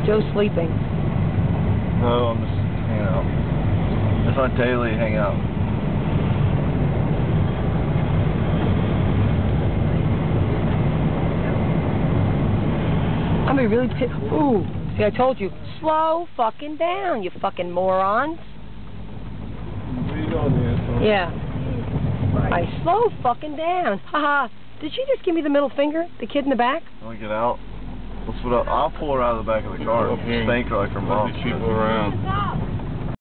Joe's sleeping. No, I'm just hanging out. That's my daily hangout. I'm gonna be really pissed. Ooh, see, I told you. Slow fucking down, you fucking morons. Yeah. I slow fucking down. Haha. Did she just give me the middle finger? The kid in the back? Want to get out? Let's put up. I'll pull her out of the back of the car. Spank her like her mom. People around.